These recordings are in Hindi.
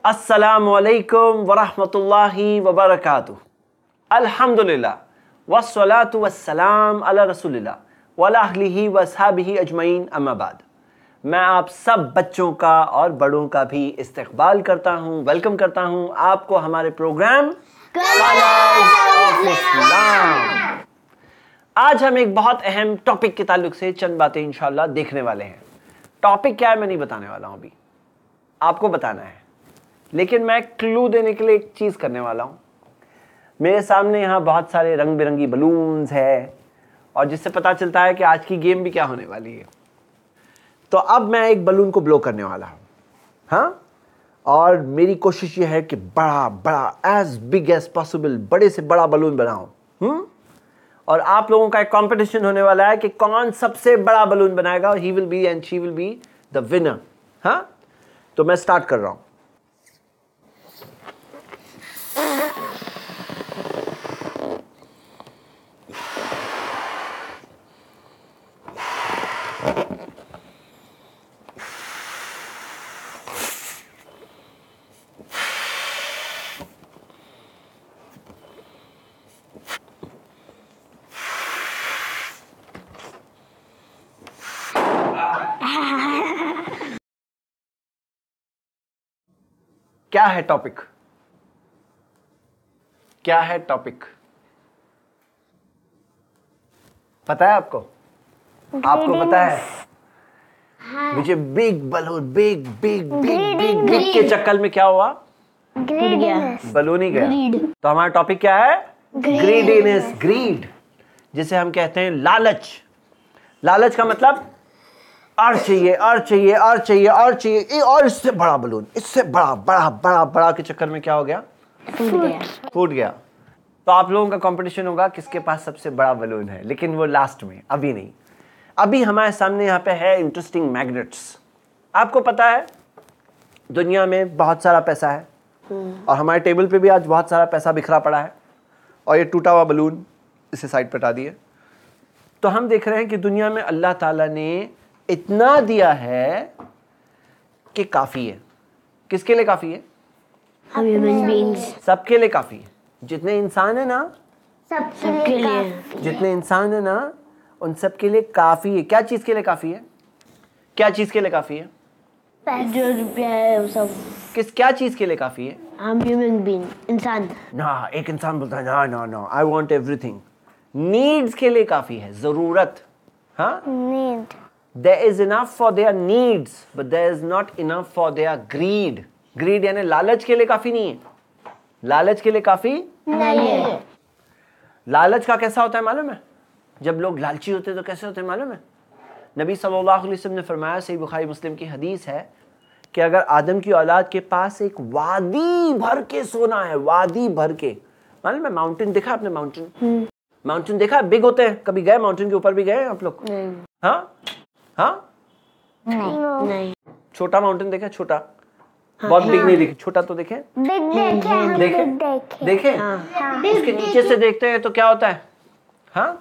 अस्सलामुअलैकुम वरहमतुल्लाहि वबरकातुह। अल्हम्दुलिल्लाह वस्सलातु वस्सलाम अला रसूलिल्लाह वअला अहलिही वअस्हाबिही अजमईन अम्मा बाद। मैं आप सब बच्चों का और बड़ों का भी इस्तकबाल करता हूँ, वेलकम करता हूँ आपको हमारे प्रोग्राम कलर्स ऑफ इस्लाम। आज हम एक बहुत अहम टॉपिक के ताल्लुक से चंद बातें इंशाल्लाह देखने वाले हैं। टॉपिक क्या है मैं नहीं बताने वाला हूँ, अभी आपको बताना है, लेकिन मैं क्लू देने के लिए एक चीज़ करने वाला हूँ। मेरे सामने यहाँ बहुत सारे रंग बिरंगी बलून्स है और जिससे पता चलता है कि आज की गेम भी क्या होने वाली है। तो अब मैं एक बलून को ब्लो करने वाला हूँ, हाँ, और मेरी कोशिश ये है कि बड़ा बड़ा एज बिग एज पॉसिबल बड़े से बड़ा बलून बनाऊँ। और आप लोगों का एक कंपटीशन होने वाला है कि कौन सबसे बड़ा बलून बनाएगा, he will be and she will be the winner. हाँ, तो मैं स्टार्ट कर रहा हूँ। क्या है टॉपिक? क्या है टॉपिक? पता है आपको? आपको पता है? मुझे big balloon big big big big big के चक्कर में क्या हुआ? बलून ही गया। तो हमारा टॉपिक क्या है? ग्रीडीनेस, ग्रीड, जिसे हम कहते हैं लालच। लालच का मतलब और चाहिए और चाहिए और चाहिए और चाहिए और इससे बड़ा बलून, इससे बड़ा बड़ा बड़ा बड़ा के चक्कर में क्या हो गया? फूट गया। तो आप लोगों का कंपटीशन होगा किसके पास सबसे बड़ा बलून है, लेकिन वो लास्ट में, अभी नहीं। अभी हमारे सामने यहाँ पे है इंटरेस्टिंग मैग्नेट्स। आपको पता है दुनिया में बहुत सारा पैसा है और हमारे टेबल पे भी आज बहुत सारा पैसा बिखरा पड़ा है और ये टूटा हुआ बलून इसे साइड पर हटा दिए। तो हम देख रहे हैं कि दुनिया में अल्लाह ताला ने इतना दिया है कि काफ़ी है। किसके लिए काफ़ी है? ह्यूमन बीइंग्स, सबके लिए काफ़ी है। जितने इंसान है ना, सबके लिए। जितने इंसान है ना, उन सब के लिए काफ़ी है। क्या चीज़ के लिए काफ़ी है? क्या चीज़ के लिए काफ़ी है? जो रुपया है वो सब। क्या चीज़ के लिए काफ़ी है? हम ह्यूमन बीइंग, इंसान। ना, एक इंसान बोलता है ना ना ना, आई वांट एवरीथिंग। नीड्स के लिए काफ़ी है, ज़रूरत। हाँ, need. There is enough for their needs, but there is not enough for their greed. Greed यानी लालच के लिए काफी नहीं है। लालच के लिए काफी नहीं है। लालच का कैसा होता है मालूम है? जब लोग लालची होते हैं तो कैसे होते हैं मालूम है? नबी सल्लल्लाहु अलैहि वसल्लम ने फरमाया, सही बुखारी मुस्लिम की हदीस है, कि अगर आदम की औलाद के पास एक वादी भर के सोना है, वादी भर के, मालूम है, माउंटेन देखा आपने? माउंटेन, माउंटेन देखा? बिग होते हैं। कभी गए माउंटेन के ऊपर भी गए आप लोग? हाँ हाँ, नहीं। छोटा माउंटेन देखा? छोटा, बहुत बिग नहीं देखे, छोटा तो देखे? बिग देखे हम, देखे? बिग देखे। देखे? उसके नीचे से देखते हैं तो क्या होता है? हाँ,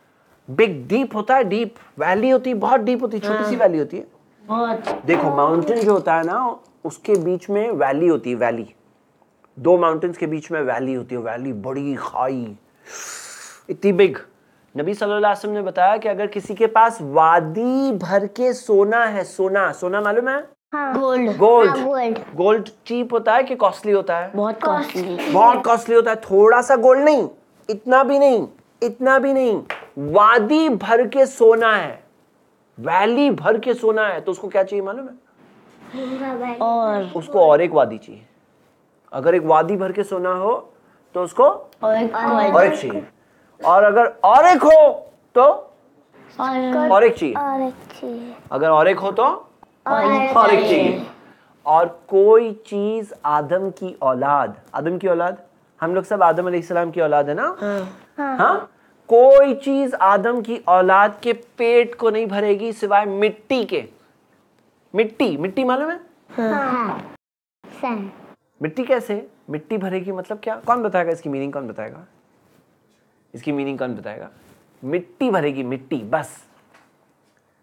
बिग डीप होता है, डीप वैली होती है, बहुत डीप होती है, छोटी सी वैली होती है बहुत। देखो माउंटेन जो होता है ना, उसके बीच में वैली होती है, वैली। दो माउंटेन्स के बीच में वैली होती है, वैली बड़ी, खाई, इतनी बिग। नबी सल्लल्लाहु अलैहि वसल्लम ने बताया कि अगर किसी के पास वादी भर के सोना है, सोना, सोना मालूम है? Gold. Gold. Gold. Gold cheap होता है कि कॉस्टली होता है? बहुत कॉस्टली। बहुत कॉस्टली होता है। थोड़ा सा गोल्ड नहीं, इतना भी नहीं, इतना भी नहीं, वादी भर के सोना है, वैली भर के सोना है, तो उसको क्या चाहिए मालूम है? और उसको और एक वादी चाहिए। अगर एक वादी भर के सोना हो तो उसको और एक चाहिए, और अगर और एक हो तो और एक चाहिए, और एक चाहिए। अगर और एक हो तो और एक चाहिए। और कोई चीज आदम की औलाद, आदम की औलाद, हम लोग सब आदम अलैहिस्सलाम की औलाद है ना? हाँ, कोई चीज आदम की औलाद के पेट को नहीं भरेगी सिवाय मिट्टी के। मिट्टी, मिट्टी मालूम है? सैंड। मिट्टी कैसे मिट्टी भरेगी, मतलब क्या? कौन बताएगा इसकी मीनिंग? कौन बताएगा इसकी मीनिंग? कौन बताएगा? मिट्टी भरेगी, मिट्टी बस,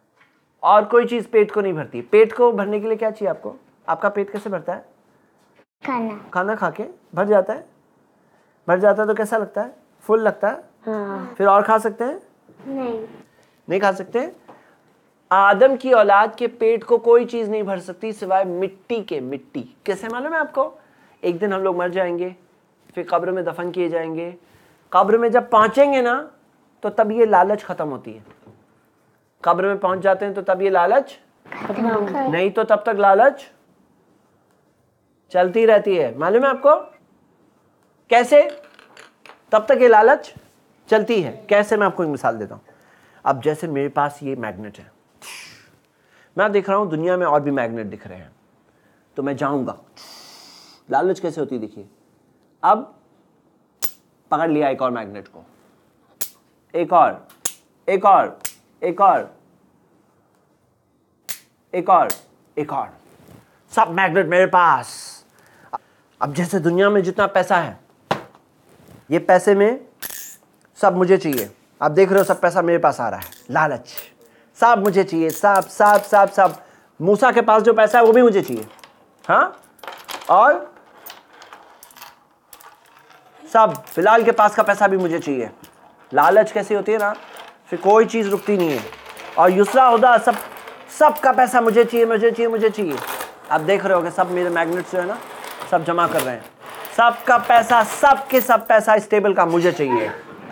और कोई चीज पेट को नहीं भरती। पेट को भरने के लिए क्या चाहिए आपको? आपका पेट कैसे भरता है? खाना खाना खा के भर जाता है? भर जाता है तो कैसा लगता है? फुल लगता है? हाँ। फिर और खा सकते हैं? नहीं नहीं खा सकते। आदम की औलाद के पेट को कोई चीज नहीं भर सकती सिवाय मिट्टी के। मिट्टी कैसे मालूम है आपको? एक दिन हम लोग मर जाएंगे, फिर कब्र में दफन किए जाएंगे। कब्र में जब पहुंचेंगे ना तो तब ये लालच खत्म होती है। कब्र में पहुंच जाते हैं तो तब ये लालच नहीं, तो तब तक लालच चलती रहती है। मालूम है आपको कैसे? तब तक ये लालच चलती है। कैसे? मैं आपको एक मिसाल देता हूं। अब जैसे मेरे पास ये मैग्नेट है, मैं देख रहा हूं दुनिया में और भी मैग्नेट दिख रहे हैं, तो मैं जाऊंगा। लालच कैसे होती है देखिए। अब पकड़ लिया एक और मैग्नेट को, एक और, एक और, एक और, एक और, एक और, सब मैग्नेट मेरे पास। अब जैसे दुनिया में जितना पैसा है, ये पैसे में सब मुझे चाहिए। आप देख रहे हो सब पैसा मेरे पास आ रहा है। लालच, सब मुझे चाहिए, सब सब सब सब। मूसा के पास जो पैसा है वो भी मुझे चाहिए। हाँ, और सब बिलाल के पास का पैसा भी मुझे चाहिए। लालच कैसी होती है ना, फिर कोई चीज रुकती नहीं है। और युसरा हुदा, सब सबका पैसा मुझे चाहिए, मुझे चाहिए, मुझे चाहिए। आप देख रहे हो कि सब मेरे मैग्नेट्स जो है ना सब जमा कर रहे हैं। सबका पैसा, सबके सब पैसा इस टेबल का मुझे चाहिए।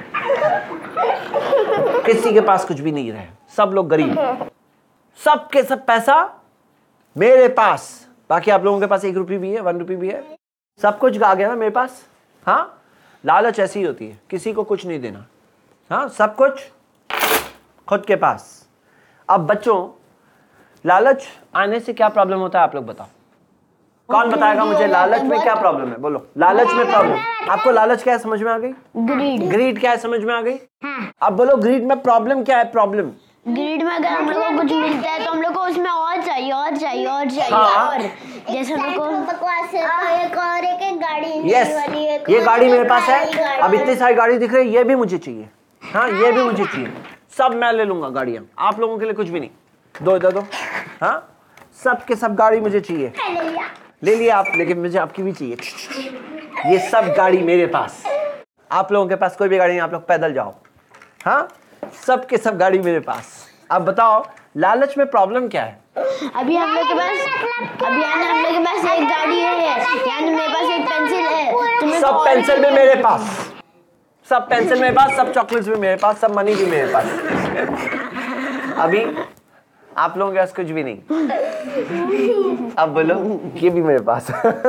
किसी के पास कुछ भी नहीं रहे, सब लोग गरीब, सबके सब पैसा मेरे पास। बाकी आप लोगों के पास 1 रुपये भी है, 1 रुपये भी है, सब कुछ आ गया ना मेरे पास। हाँ, लालच ऐसी ही होती है, किसी को कुछ नहीं देना। हाँ, सब कुछ खुद के पास। अब बच्चों, लालच आने से क्या प्रॉब्लम होता है आप लोग बताओ। कौन बताएगा मुझे लालच में क्या प्रॉब्लम है? बोलो, लालच में प्रॉब्लम। आपको लालच क्या है समझ में आ गई? ग्रीड। ग्रीड क्या है समझ में आ गई? हाँ। अब बोलो, ग्रीड में प्रॉब्लम क्या है? प्रॉब्लम ग्रीड में अगर हम लोग को कुछ मिलता है तो हम लोग को उसमें और चाहिए, और चाहिए, और चाहिए। हाँ। और जैसे हम लोग को बकवास है तो एक और एक गाड़ी यस, ये गाड़ी मेरे पास है। अब इतनी सारी गाड़ी दिख रही है, ये भी मुझे चाहिए। हाँ, ये भी मुझे चाहिए। सब मैं ले लूंगा गाड़ियां, आप लोगों के लिए कुछ भी नहीं। दो दे दो। हाँ, सब के सब गाड़ी मुझे चाहिए। ले लिया आप, लेकिन मुझे आपकी भी चाहिए। ये सब गाड़ी मेरे पास। आप लोगों के पास कोई भी गाड़ी नहीं, आप लोग पैदल जाओ। हाँ, सब के सब गाड़ी मेरे पास। अब बताओ लालच में प्रॉब्लम क्या है? अभी हम लोग के पास, अभी यानी हम लोग के पास एक गाड़ी है, यानी मेरे पास एक पेंसिल है, सब पेंसिल भी मेरे पास, सब पेंसिल मेरे पास, सब चॉकलेट्स भी मेरे पास, सब मनी भी मेरे पास। अभी आप लोगों के पास कुछ भी नहीं। अब बोलो, ये भी मेरे पास।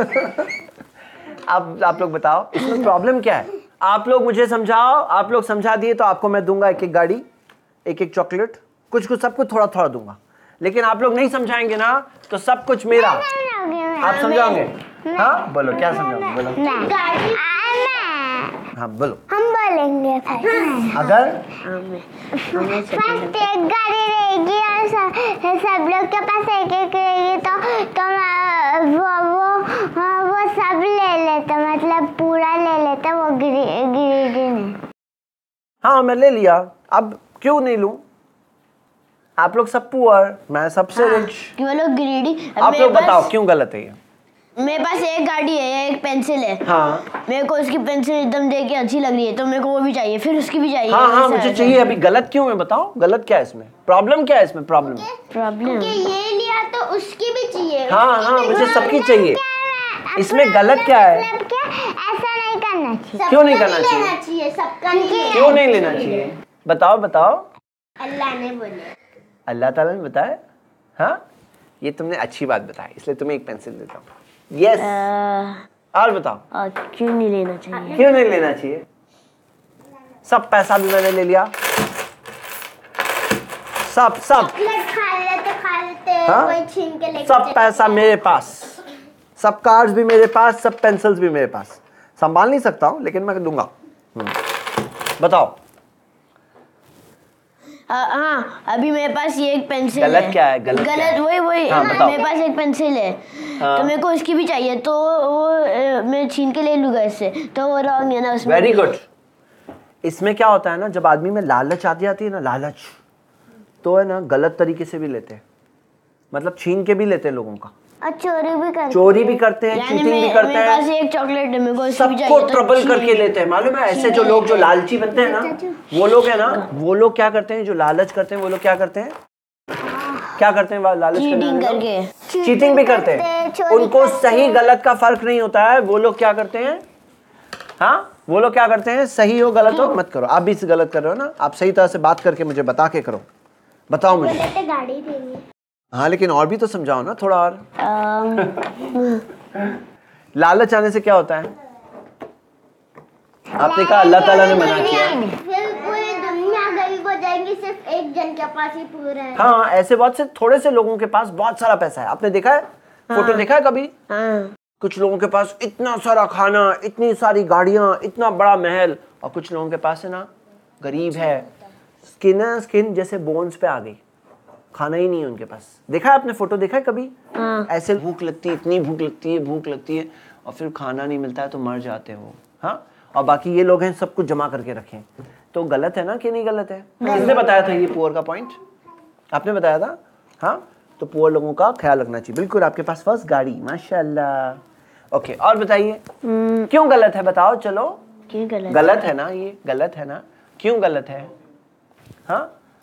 अब आप लोग बताओ इसमें प्रॉब्लम क्या है? आप लोग मुझे समझाओ। आप लोग समझा दिए तो आपको मैं दूंगा एक एक गाड़ी, एक एक चॉकलेट, कुछ कुछ सबको थोड़ा थोड़ा दूंगा। लेकिन आप लोग नहीं समझाएंगे ना तो सब कुछ मेरा। आप समझाओगे? हाँ, बोलो क्या समझाओगे? बोलो। हाँ बोलो। हम बोलेंगे अगर फर्स्ट एक गाड़ी रहेगी और सब लोग के पास एक एक रहेगी तो वो सब ले लेते, मतलब पूरा ले लेते। वो ग्रीडी नहीं। हाँ, मैं ले लिया। अब क्यों नहीं लूं? आप लोग सब पुअर, मैं सबसे रिच। कि वो लोग ग्रीडी। आप लोग बताओ क्यों गलत है ये? मेरे पास एक गाड़ी है, एक पेंसिल है। हाँ, मेरे को उसकी पेंसिल एकदम देख के अच्छी लग रही है तो मेरे को वो भी चाहिए, फिर उसकी भी चाहिए। हाँ हाँ, मुझे चाहिए। अभी गलत क्यों है बताओ? गलत क्या है इसमें? प्रॉब्लम क्या है इसमें? प्रॉब्लम ये लिया तो उसकी भी चाहिए। हाँ हाँ, मुझे सबकी चाहिए। इसमें गलत क्या है? ऐसा नहीं करना चाहिए। क्यों नहीं करना चाहिए? सबका नहीं। क्यों नहीं लेना चाहिए? बताओ बताओ। अल्लाह ने बोले। अल्लाह ताला ने बताया। हाँ, ये तुमने अच्छी बात बताई, इसलिए तुम्हें एक पेंसिल देता हूँ। यस, और बताओ क्यों नहीं लेना चाहिए? क्यों नहीं लेना चाहिए? सब पैसा भी मैंने ले लिया, सब सब। खा लेते हाँ? कोई छीन के लेके सब पैसा मेरे पास, सब कार्ड्स भी मेरे पास, सब पेंसिल्स भी मेरे पास। संभाल नहीं सकता हूँ लेकिन मैं दूंगा। बताओ। हाँ, अभी मेरे पास ये एक पेंसिल है। गलत क्या है? गलत क्या है? वही हाँ, बताओ। मेरे पास एक पेंसिल है। हाँ। तो मेरे को उसकी भी चाहिए तो वो मैं छीन के ले लूंगा इससे, तो वो रॉन्ग है ना उसमें। Very good. इसमें क्या होता है ना, जब आदमी में लालच आती है ना, लालच, तो है ना गलत तरीके से भी लेते हैं, मतलब छीन के भी लेते हैं लोगों का। और चोरी भी करते हैं, चीटिंग भी करते मेरे पास हैं, एक चॉकलेट है, मेरे को इसकी भी सबको चाहिए, तो ट्रबल करके लेते हैं। मालूम है ऐसे जो लोग जो लालची बनते हैं ना, वो लोग है ना, वो लोग क्या करते हैं, जो लालच करते हैं वो लोग क्या करते हैं, क्या करते हैं लालच चीटिंग करके, चीटिंग भी करते हैं। उनको सही गलत का फर्क नहीं होता है। वो लोग क्या करते हैं, हाँ वो लोग क्या करते हैं, सही हो गलत हो मत करो। आप भी गलत कर रहे हो ना, आप सही तरह से बात करके मुझे बता के करो, बताओ मुझे। गाड़ी देंगे। हाँ लेकिन और भी तो समझाओ ना थोड़ा और। लालच आने से क्या होता है, आपने कहा अल्लाह ताला ने मना किया। फिर पूरी दुनिया गरीब हो जाएंगी, सिर्फ एक जन के पास ही पूरा है। हाँ ऐसे बहुत से थोड़े से लोगों के पास बहुत सारा पैसा है। आपने देखा है, फोटो देखा है कभी? कुछ लोगों के पास इतना सारा खाना, इतनी सारी गाड़ियां, इतना बड़ा महल, और कुछ लोगों के पास है ना गरीब है, स्किन जैसे बोन्स पे आ गई, खाना ही नहीं है उनके पास। देखा है आपने फोटो, देखा है कभी? ऐसे भूख लगती है, इतनी भूख लगती है और फिर खाना नहीं मिलता है तो मर जाते हैं वो। हाँ, और बाकी ये लोग हैं सब कुछ जमा करके रखें, तो गलत है ना कि नहीं गलत है? किसने बताया था ये पुअर का पॉइंट? आपने बताया था। हाँ तो पुअर लोगों का ख्याल रखना चाहिए। बिल्कुल, आपके पास फर्स्ट गाड़ी, माशाल्लाह। ओके, और बताइए क्यों गलत है, बताओ चलो। क्यों गलत है ना, ये गलत है ना, क्यों गलत है? हाँ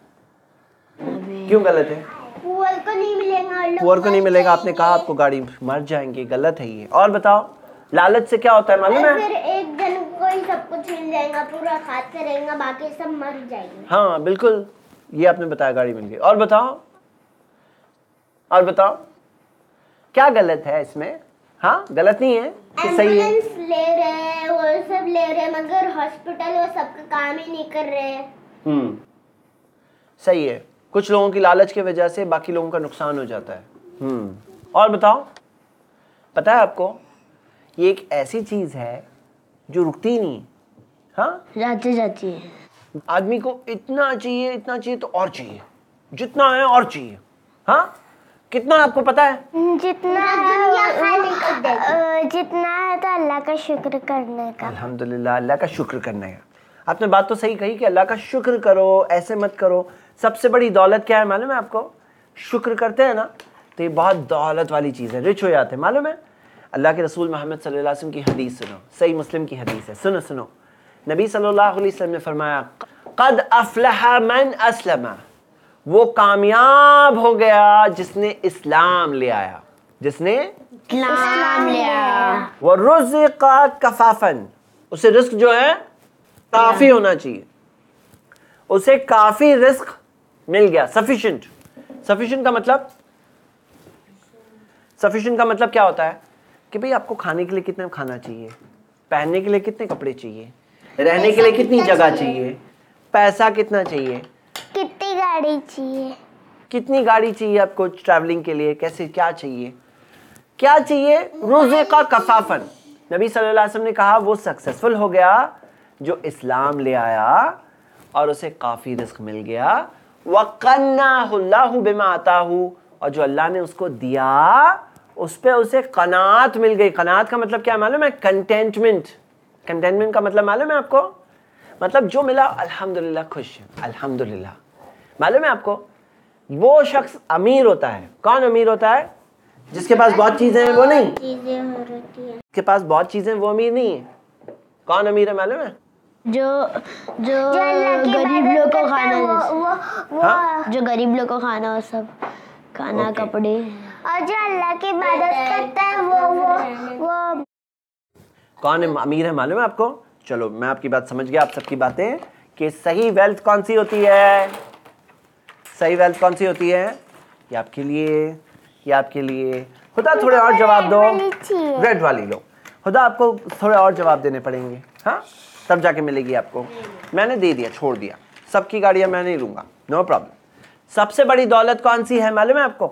क्यों गलत है? पुअर को नहीं मिलेगा, पुअर को नहीं मिलेगा, आपने कहा आपको गाड़ी, मर जाएंगे, गलत है ये। और बताओ लालच से क्या होता है मालूम है? फिर एक जन को ही सब कुछ मिल जाएगा, पूरा खाते रहेगा, बाकी सब मर जाएंगे। हाँ बिल्कुल, ये आपने बताया गाड़ी मिल गई। और बताओ, और बताओ क्या गलत है इसमें? हाँ गलत नहीं है कि सही है? एम्बुलेंस ले रहे हैं, वो सब ले रहे हैं, मगर हॉस्पिटल वो सबका काम ही नहीं कर रहे हैं। सही है, कुछ लोगों की लालच की वजह से बाकी लोगों का नुकसान हो जाता है। और बताओ, पता है आपको ये एक ऐसी चीज है जो रुकती ही नहीं। हाँ जाती जाती है। आदमी को इतना चाहिए तो और चाहिए, जितना है और चाहिए। हाँ कितना आपको पता है? जितना है, जितना है तो अल्लाह का शुक्र करने का। अल्हम्दुलिल्लाह, अल्लाह का शुक्र करने का। आपने बात तो सही कही कि अल्लाह का शुक्र करो, ऐसे मत करो। सबसे बड़ी दौलत क्या है मालूम है आपको? शुक्र करते हैं ना तो ये बहुत दौलत वाली चीज़ है, रिच हो जाते हैं। मालूम है अल्लाह के रसूल मोहम्मद सल्लल्लाहु अलैहि वसल्लम की हदीस सुनो, सही मुस्लिम की हदीस है, सुनो सुनो। नबी सल्लल्लाहु अलैहि वसल्लम ने फरमाया, क़द अफ़लह मन अस्लमा, वो कामयाब हो गया जिसने इस्लाम ले आया, जिसने इस्लाम ले आया। वो रुज़िक़ा कफ़ाफ़न, उसे रिस्क जो है काफ़ी होना चाहिए, उसे काफ़ी रिस्क मिल गया। सफिशिएंट, सफिशिएंट का मतलब क्या होता है कि भाई आपको खाने के लिए कितना खाना चाहिए, पहनने के लिए कितने कपड़े चाहिए, रहने के लिए कितनी जगह चाहिए, पैसा कितना चाहिए, कितनी गाड़ी चाहिए, कितनी गाड़ी चाहिए आपको ट्रैवलिंग के लिए, कैसे क्या चाहिए, क्या चाहिए। रुज़िक़ा कफ़ाफ़न, नबी सल्लल्लाहु अलैहि वसल्लम ने कहा वो सक्सेसफुल हो गया जो इस्लाम ले आया और उसे काफ़ी रिस्क मिल गया। वक़न्नाहुल्लाहु बिमा आताहु, और जो अल्लाह ने उसको दिया उस पे उसे कनात मिल गई। कनात का मतलब क्या मालूम है? कंटेंटमेंट। कंटेंटमेंट का मतलब मालूम है आपको? मतलब जो मिला अल्हम्दुलिल्लाह, खुश अल्हम्दुलिल्लाह। मालूम है आपको वो शख्स अमीर होता है। कौन अमीर होता है? जिसके पास बहुत चीजें हैं वो नहीं, जिसके पास बहुत चीजें वो अमीर नहीं है। कौन अमीर है मालूम है? जो गरीब लोग को खाना, हाँ? जो गरीब लोग को खाना, वो सब खाना, कपड़े, और जो अल्लाह की इबादत करता है वो कौन है अमीर है मालूम है आपको? चलो मैं आपकी बात समझ गया, आप सबकी बातें, कि सही वेल्थ कौन सी होती है? सही वेल्थ कौन सी होती है? ये आपके लिए, ये आपके लिए। खुदा थोड़े और जवाब दो, रेड वाली लो। खुदा आपको थोड़े और जवाब देने पड़ेंगे, हाँ तब जाके मिलेगी आपको। मैंने दे दिया, छोड़ दिया, सबकी गाड़ियां मैं नहीं लूंगा, नो प्रॉब्लम। सबसे बड़ी दौलत कौन सी है मालूम है आपको?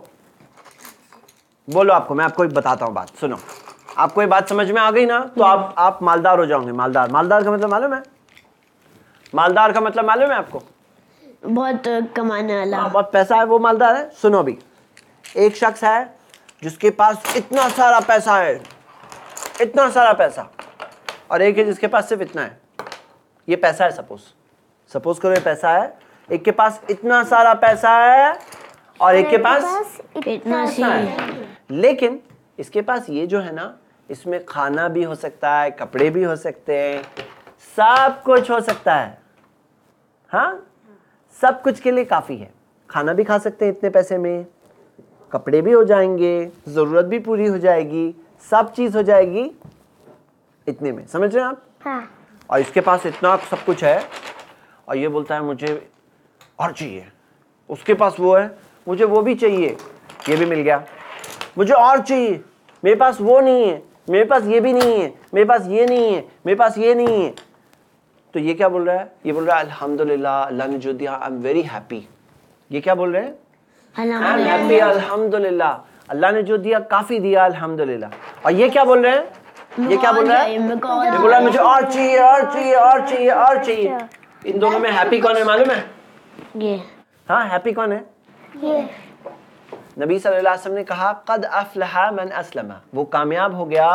बोलो आपको, मैं आपको एक बताता हूँ बात, सुनो। आपको ये बात समझ में आ गई ना तो आप मालदार हो जाओगे। मालदार, मालदार का मतलब मालूम है? मालदार का मतलब मालूम है आपको? बहुत कमाने वाला, बहुत पैसा है, वो मालदार है। सुनो अभी, एक शख्स है जिसके पास इतना सारा पैसा है, इतना सारा पैसा, और एक है जिसके पास सिर्फ इतना है। ये पैसा है, सपोज करो ये पैसा है, एक के पास इतना सारा पैसा है और एक के पास इतना सी है। लेकिन इसके पास ये जो है ना, इसमें खाना भी हो सकता है, कपड़े भी हो सकते हैं, सब कुछ हो सकता है। हाँ, सब कुछ के लिए काफ़ी है। खाना भी खा सकते हैं इतने पैसे में, कपड़े भी हो जाएंगे, ज़रूरत भी पूरी हो जाएगी, सब चीज़ हो जाएगी इतने में। समझ रहे हैं आप? हाँ। और इसके पास इतना सब कुछ है और ये बोलता है मुझे और चाहिए। उसके पास वो है, मुझे वो भी चाहिए, ये भी मिल गया। मुझे और चाहिए, मेरे पास वो नहीं है, मेरे पास ये भी नहीं है, मेरे पास ये नहीं है, मेरे पास ये नहीं है। तो ये क्या बोल रहा है? ये बोल रहा है अल्हम्दुलिल्लाह, अल्लाह ने जो दिया, आई एम वेरी हैप्पी। ये क्या बोल रहे हैं? आई एम हैप्पी, अल्हम्दुलिल्लाह, अल्लाह ने जो दिया काफ़ी दिया, अल्हम्दुलिल्लाह। और ये क्या बोल रहे हैं? ये क्या बोल रहा है? ये बोल रहा है मुझे और चाहिए, और चाहिए, और चाहिए, और चाहिए। इन दोनों में हैप्पी कौन है मालूम है? ये। हाँ, हैप्पी कौन है? ये। नबी सल्लल्लाहु अलैहि वसल्लम ने कहा कद अफलहा मन अस्लमा, वो कामयाब हो गया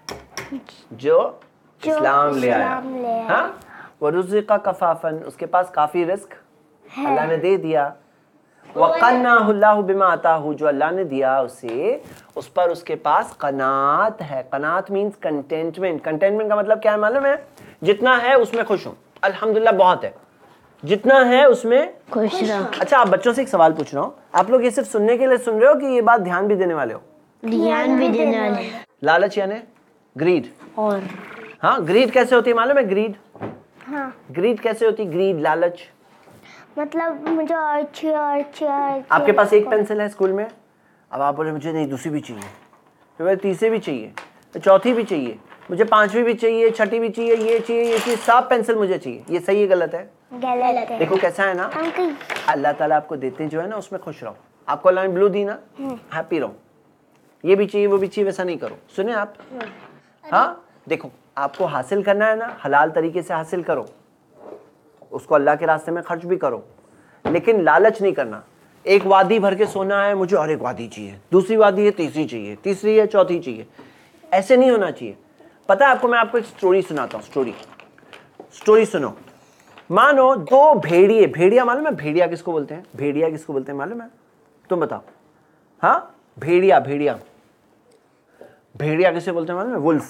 जो इस्लाम ले आया। हाँ, वो रुज़िक़ा कफ़ाफ़न, उसके पास काफ़ी रिस्क अल्लाह ने दे दिया। वक़न्नाहुल्लाहु बिमा अताहु, जो अल्लाह ने दिया उसे, उस पर उसके पास क़नात है। क़नात मीन्स कंटेंटमेंट। कंटेंटमेंट का मतलब क्या है मालूम है? जितना है उसमें खुश हूँ, अल्हम्दुलिल्लाह बहुत है, जितना है उसमें खुश रहो। अच्छा, आप बच्चों से एक सवाल पूछ रहा हूँ, आप लोग ये सिर्फ सुनने के लिए सुन रहे हो कि ये बात ध्यान भी देने वाले हो? ध्यान भी देने वाले। लालच यानी ग्रीड। और हाँ, ग्रीड कैसे होती है मालूम है? ग्रीड, हाँ, ग्रीड कैसे होती है? ग्रीड, लालच। मतलब मुझे और चाहिए। आपके पास एक पेंसिल है स्कूल में, अब आप बोले मुझे नहीं दूसरी भी चाहिए, तो मुझे तीसरी भी चाहिए, तो चौथी भी चाहिए, मुझे पांचवी भी चाहिए, छठी भी चाहिए, ये चाहिए, सब पेंसिल मुझे चाहिए। ये सही है गलत है? गलत है। देखो कैसा है ना, अल्लाह ताला आपको देते जो है ना उसमें खुश रहो। आपको अल्लाह ने ब्लू दी ना, हैप्पी रहो। ये भी चाहिए वो भी चाहिए वैसा नहीं करो। सुने आप? हाँ, देखो आपको हासिल करना है ना, हलाल तरीके से हासिल करो, उसको अल्लाह के रास्ते में खर्च भी करो, लेकिन लालच नहीं करना। एक वादी भर के सोना है, मुझे और एक वादी चाहिए, दूसरी वादी है, तीसरी चाहिए, तीसरी है, चौथी चाहिए, ऐसे नहीं होना चाहिए। पता है आपको, मैं आपको एक स्टोरी सुनाता हूँ। स्टोरी सुनो। मानो दो भेड़िए, भेड़िया मालूम है? भेड़िया किसको बोलते हैं? भेड़िया किसको बोलते हैं मालूम है? तुम बताओ। हाँ, भेड़िया, भेड़िया, भेड़िया किसे बोलते हैं मालूम है? वुल्फ।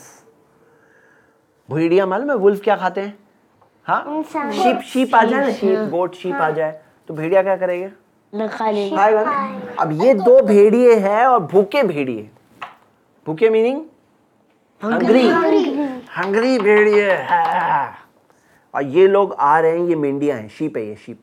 भेड़िया मालूम है वुल्फ क्या खाते हैं? हाँ, शीप आ जाए ना, शीप, गोट, शीप आ जाए तो भेड़िया क्या करेंगे? खाएगा ना। अब ये दो भेड़िए हैं और भूखे भेड़िए, भूखे मीनिंग हंग्री, हंग्री भेड़िए है। और ये लोग आ रहे हैं, ये मेंढियां हैं, शीप है ये, शीप।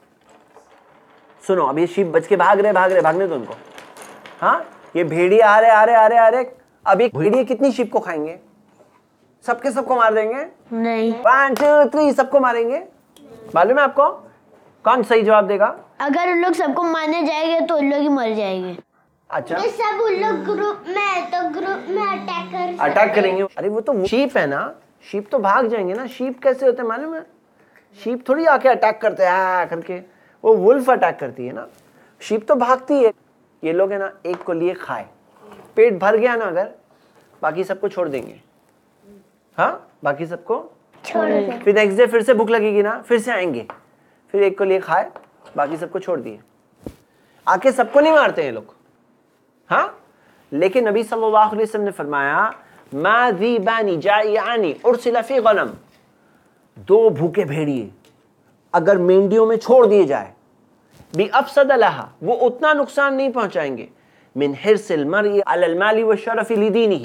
सुनो, अब ये शीप बच के भागने दो उनको। हाँ, ये भेड़िए आ रहे। अब एक भेड़िए कितनी शीप को खाएंगे? सबको मार देंगे? नहीं। 1 2 3 सबको मारेंगे। मालूम है आपको कौन सही जवाब देगा? अगर उन लोग सबको मारने जाएंगे तो उन लोग ही मर जाएंगे। अच्छा, ये सब उन लोग ग्रुप में है तो ग्रुप में अटैक करेंगे। अरे वो तो शीप है ना, शीप तो भाग जाएंगे ना। शीप कैसे होते हैं मालूम है? शीप थोड़ी आके अटैक करते हैं करके, वो वुल्फ अटैक करती है ना। शीप तो भागती है। ये लोग है ना, एक को लिए खाए, पेट भर गया ना अगर, बाकी सबको छोड़ देंगे। हाँ, बाकी सबको छोड़ दे। फिर नेक्स्ट डे फिर से भूख लगेगी ना, फिर से आएंगे, फिर एक को लिए खाए, बाकी सबको छोड़ दिए। आके सबको नहीं मारते हैं लोग। हाँ, लेकिन नबी सल्लल्लाहु अलैहि वसल्लम ने फरमाया मा ज़ीबानी जाइआनी उरसिला फी गनम, दो भूखे भेड़िए अगर मेंढियों में छोड़ दिए जाए, बी अफसद लहा, वो उतना नुकसान नहीं पहुंचाएंगे, मिन हिर्सिल मरई अलल माली व शरफी लिदीनिही,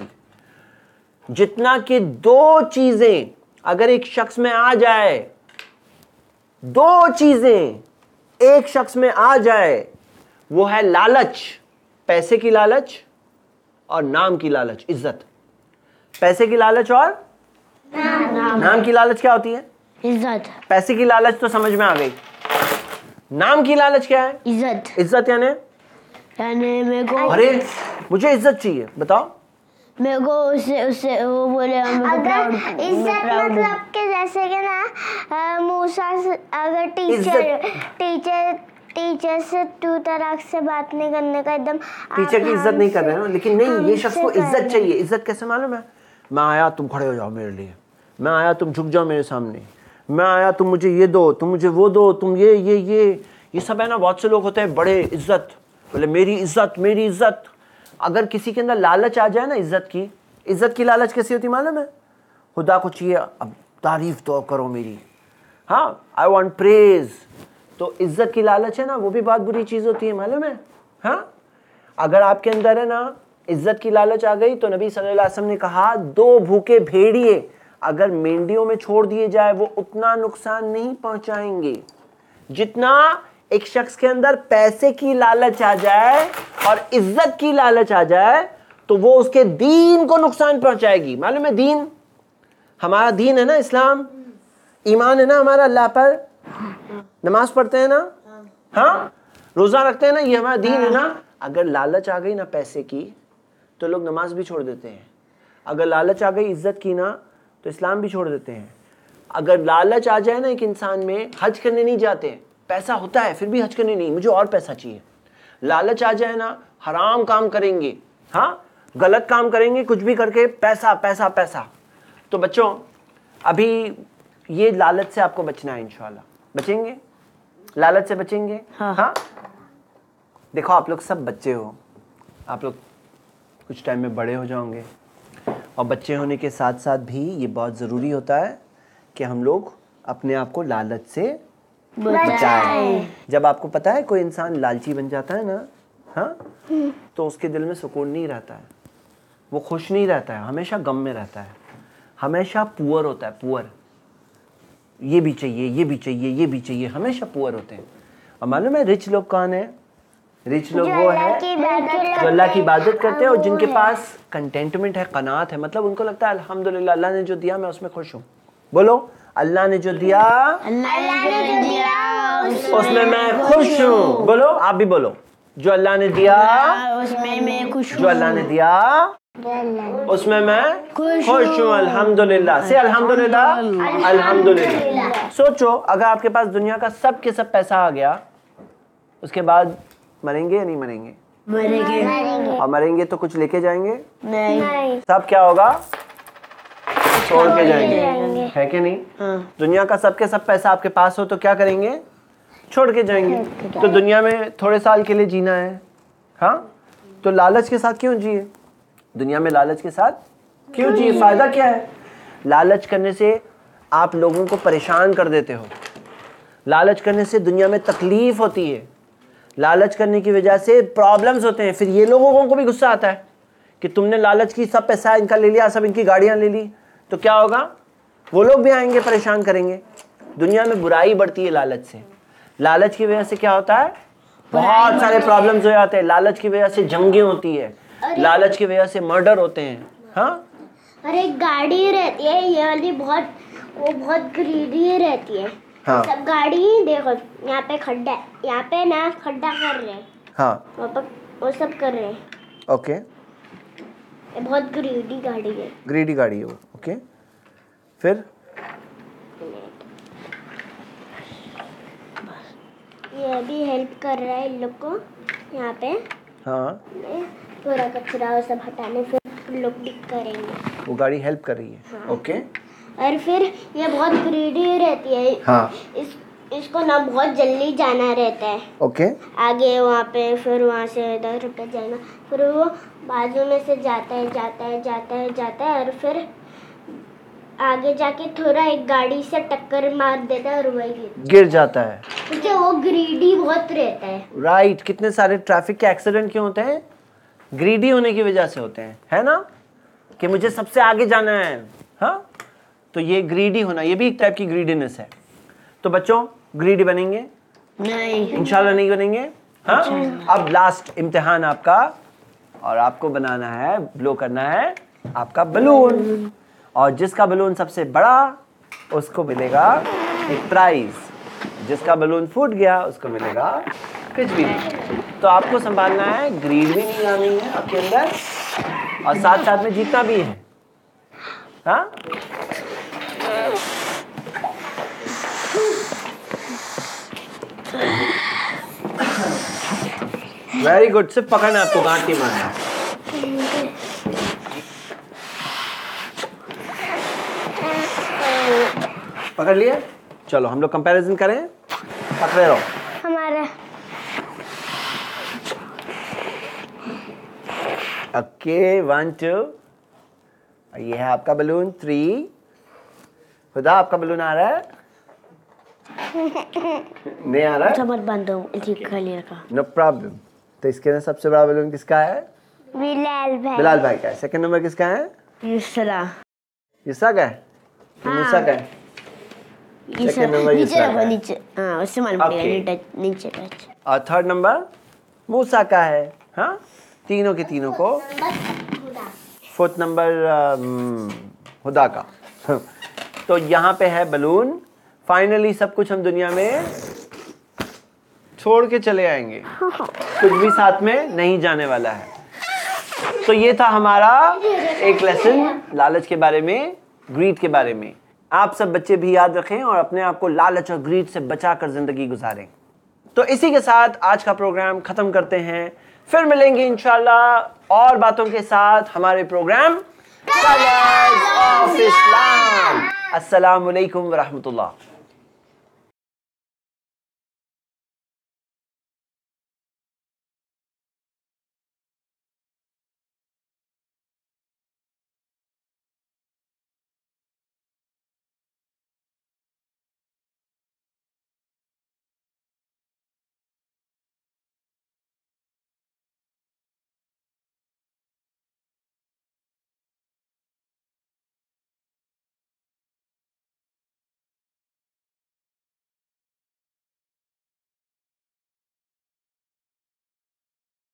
जितना कि दो चीजें अगर एक शख्स में आ जाए, दो चीजें एक शख्स में आ जाए, वो है लालच, पैसे की लालच और नाम की लालच, इज्जत। पैसे की लालच और नाम की लालच क्या होती है? इज्जत। पैसे की लालच तो समझ में आ गई, नाम की लालच क्या है? इज्जत। इज्जत यानी मेरे को, अरे मुझे इज्जत चाहिए, बताओ। मेरे को उससे वो बोले अगर इज्जत मतलब के जैसे कि ना मूसा अगर टीचर से तू तराक से बात नहीं करने का, एकदम टीचर की इज्जत नहीं कर रहे हो, लेकिन नहीं, ये शख्स को इज्जत चाहिए। इज्जत कैसे मालूम है? मैं आया तुम खड़े हो जाओ मेरे लिए, मैं आया तुम झुक जाओ मेरे सामने, मैं आया तुम मुझे ये दो, तुम मुझे वो दो, तुम ये सब है ना। बहुत से लोग होते हैं बड़े इज्जत, बोले मेरी इज्जत, अगर किसी के अंदर लालच आ जाए ना, इज्जत की लालच कैसी होती मालूम है? खुदा को चाहिए अब तारीफ तो करो मेरी, हाँ, आई वॉन्ट प्रेज। तो इज्जत की लालच है ना, वो भी बहुत बुरी चीज होती है, मालूम है? हाँ, अगर आपके अंदर है ना इज्जत की लालच आ गई तो नबी सल्लल्लाहु अलैहि वसल्लम ने कहा 2 भूखे भेड़िए अगर मेंढियों में छोड़ दिए जाए वो उतना नुकसान नहीं पहुंचाएंगे जितना एक शख्स के अंदर पैसे की लालच आ जाए और इज्जत की लालच आ जाए तो वो उसके दीन को नुकसान पहुंचाएगी। मालूम है दीन, हमारा दीन है ना इस्लाम, ईमान है ना हमारा अल्लाह पर, नमाज पढ़ते हैं ना, हाँ, रोजा रखते हैं ना, ये हमारा दीन है ना। अगर लालच आ गई ना पैसे की तो लोग नमाज भी छोड़ देते हैं। अगर लालच आ गई इज्जत की ना तो इस्लाम भी छोड़ देते हैं। अगर लालच आ जाए ना एक इंसान में, हज करने नहीं जाते, पैसा होता है फिर भी हज करने नहीं, मुझे और पैसा चाहिए। लालच आ जाए ना, हराम काम करेंगे, हाँ, गलत काम करेंगे, कुछ भी करके पैसा पैसा पैसा। तो बच्चों अभी ये लालच से आपको बचना है, इंशाल्लाह बचेंगे, लालच से बचेंगे। हाँ, देखो आप लोग सब बच्चे हो, आप लोग कुछ टाइम में बड़े हो जाओगे और बच्चे होने के साथ साथ भी ये बहुत ज़रूरी होता है कि हम लोग अपने आप को लालच से बचाएं। जब आपको पता है कोई इंसान लालची बन जाता है ना, हाँ, तो उसके दिल में सुकून नहीं रहता है, वो खुश नहीं रहता है, हमेशा गम में रहता है, हमेशा पुअर होता है, पुअर, ये भी चाहिए, ये भी चाहिए, ये भी चाहिए, हमेशा पुअर होते हैं। और मालूम है रिच लोग कौन है? रिच लोग वो है जो अल्लाह की इबादत करते हैं और जिनके पास कंटेंटमेंट है, कनात है, मतलब उनको लगता है अल्हम्दुलिल्लाह अल्लाह ने जो दिया मैं उसमें खुश हूँ। बोलो, अल्लाह ने जो दिया उसमें मैं खुश हूँ। बोलो, आप भी बोलो, जो अल्लाह ने दिया उसमें मैं खुश हूँ, जो अल्लाह ने दिया उसमें मैं खुश हूँ, अल्हम्दुलिल्लाह से, अल्हम्दुलिल्लाह अल्हम्दुलिल्लाह। सोचो अगर आपके पास दुनिया का सब के सब पैसा आ गया, उसके बाद मरेंगे या नहीं मरेंगे? मरेंगे। और मरेंगे तो कुछ लेके जाएंगे नहीं, सब क्या होगा? छोड़ के जाएंगे, है कि नहीं? दुनिया का सब के सब पैसा आपके पास हो तो क्या करेंगे? छोड़ के जाएंगे। तो दुनिया में थोड़े साल के लिए जीना है, हाँ, तो लालच के साथ क्यों जिए? दुनिया में लालच के साथ क्यों जिए? फायदा क्या है? लालच करने से आप लोगों को परेशान कर देते हो, लालच करने से दुनिया में तकलीफ होती है, लालच करने की वजह से प्रॉब्लम्स होते हैं। फिर ये लोगों को भी गुस्सा आता है कि तुमने लालच की, सब पैसा इनका ले लिया, सब इनकी गाड़ियां ले ली, तो क्या होगा? वो लोग भी आएंगे, परेशान करेंगे। दुनिया में बुराई बढ़ती है लालच से। लालच की वजह से क्या होता है? बहुत सारे प्रॉब्लम्स हो जाते हैं। लालच की वजह से जंगें होती है, लालच की वजह से मर्डर होते हैं। हाँ, और एक गाड़ी रहती है ये वाली, बहुत ग्रीडी रहती है। हाँ, सब गाड़ी देखो, यहाँ पे खड्डा है, यहाँ पे ना खड्डा कर रहे हैं, हाँ, वो सब कर रहे हैं। ओके, ये बहुत ग्रीडी गाड़ी है, ग्रीडी गाड़ी है वो। ओके, फिर ये भी हेल्प कर रहा है इन लोग को, यहाँ पे हाँ, पूरा कचरा वो सब हटाने, फिर लोग भी करेंगे। वो गाड़ी हेल्प कर रही है। हाँ। ओके, और फिर ये बहुत ग्रीडी रहती है। हाँ, इसको ना बहुत जल्दी जाना रहता है, ओके, आगे वहाँ पे, फिर वहाँ से इधर रुपये जाना, फिर वो बाजू में से जाता है और फिर आगे जाके थोड़ा एक गाड़ी से टक्कर मार देता है और वही गिर जाता है, क्योंकि वो ग्रीडी बहुत रहता है। राइट। कितने सारे ट्रैफिक के एक्सीडेंट क्यों होते हैं? ग्रीडी होने की वजह से होते हैं, है ना, कि मुझे सबसे आगे जाना है। हाँ, तो ये ग्रीडी होना, ये भी एक टाइप की ग्रीडीनेस है। तो बच्चों ग्रीडी बनेंगे? नहीं, इंशाल्लाह नहीं बनेंगे। हाँ, अब लास्ट इम्तिहान आपका, और आपको बनाना है, ब्लो करना है आपका बलून, और जिसका बलून सबसे बड़ा उसको मिलेगा एक प्राइज, जिसका बलून फूट गया उसको मिलेगा कुछ भी नहीं। तो आपको संभालना है, ग्रीड भी नहीं आनी है आपके अंदर, और साथ साथ में जीतना भी है। हाँ, वेरी गुड। सिर्फ पकड़ना, आपको गांठ नहीं मारना। पकड़ लिए? चलो हम लोग कंपैरिजन करें, पकड़े रहो। हमारा ओके 1 2 ये है आपका बलून 3 खुदा आपका बलून आ रहा है नहीं आ रहा है मत बंद हो ठीक खाली रखा नो प्रॉब्लम तो इसके अंदर सबसे बड़ा बलून किसका है बिलाल भाई का है सेकंड नंबर किसका है यूसरा यूसा का है मूसा का है सेकंड नंबर नीचे यूसा का रखो है नीचे हाँ उससे मालूम पड़ेगा नीचे टच और थर्ड नंबर मूसा का है हाँ तीनों के तीनों को फोर्थ नंबर हुदा का तो यहाँ पे है बलून फाइनली सब कुछ हम दुनिया में छोड़ के चले आएंगे कुछ भी साथ में नहीं जाने वाला है तो ये था हमारा एक लेसन लालच के बारे में ग्रीड के बारे में आप सब बच्चे भी याद रखें और अपने आप को लालच और ग्रीड से बचाकर जिंदगी गुजारें तो इसी के साथ आज का प्रोग्राम खत्म करते हैं फिर मिलेंगे इंशाल्लाह और बातों के साथ हमारे प्रोग्राम कलर्स ऑफ इस्लाम अस्सलाम वालेकुम व रहमतुल्लाह